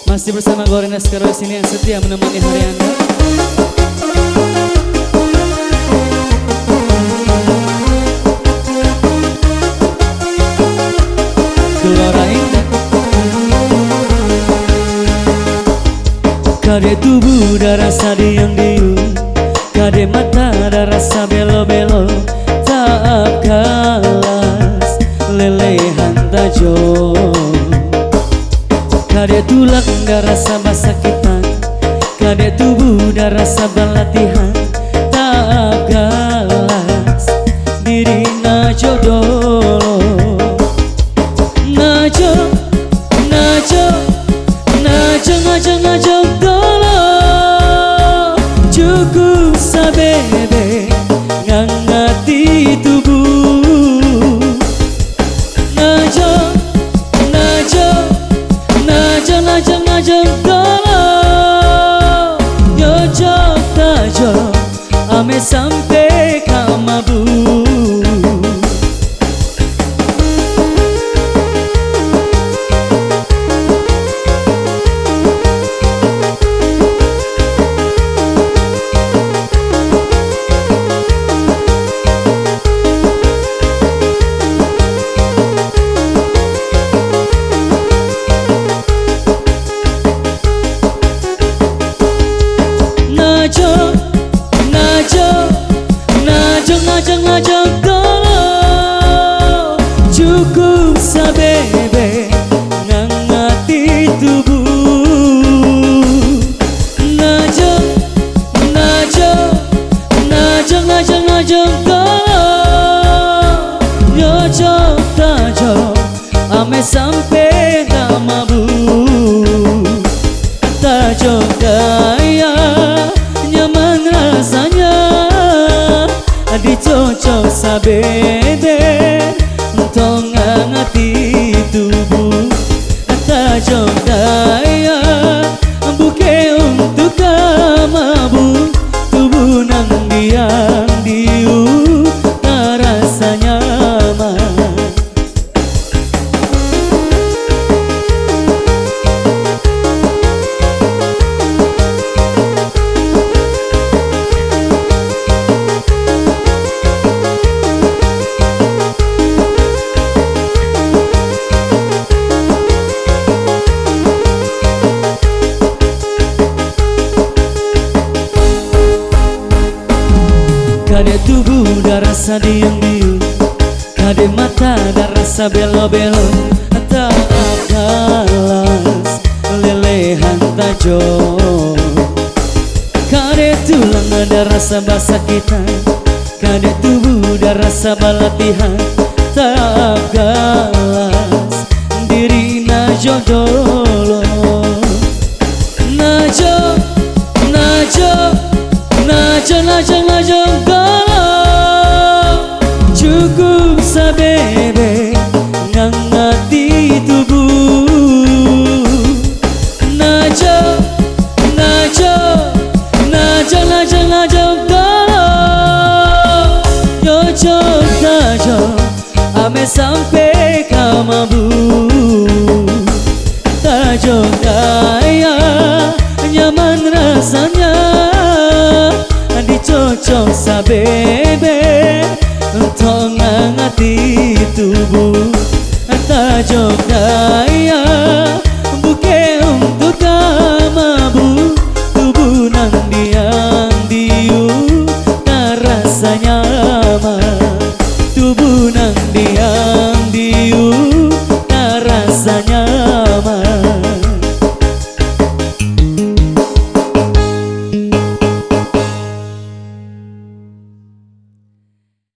Masih bersama Goreng Naskaro sini yang setia menemani hari Anda. Gelora Indah Kade tubuh dah rasa diam-diam, kade mata dah rasa belo-belo, tak kalas lelehan tajo. Kade tulang dah rasa basakitan, kade tubuh dah rasa balatihan, tak kalas diri na jodoh. Najo, najo, najo, najo, najo dolo, cukup sabebe ngangati tubuh. Najo, najo, najo, najo, najo dolo, yojo tajo, ame sampai kamabu. Najo dolo, cukup sabebe ngangati tubuh. Najo, najo, najo, najo, najo dolo, yojo tajo, ame sampai kamabu. Tajo daya nyaman rasanya, dicocok sabede untuk ngangati tubuh. Tajo daya buke untuk kamabu, tubuh nang diam diu rasa nyaman. Kade tubuh dah rasa diam-diam, kade mata dah rasa belo-belo, tak kalas lelehan tajo. Kade tulang ada rasa basakitan, kade tubuh dah rasa balatihan, tak kalas diri na jodoh. Najo, najo, najo, najo, najo dolo, cukup sabebe ngangati tubuh. Najo, najo, najo, najo, najo dolo, yojo tajo, ame sampai kamabu. Tajo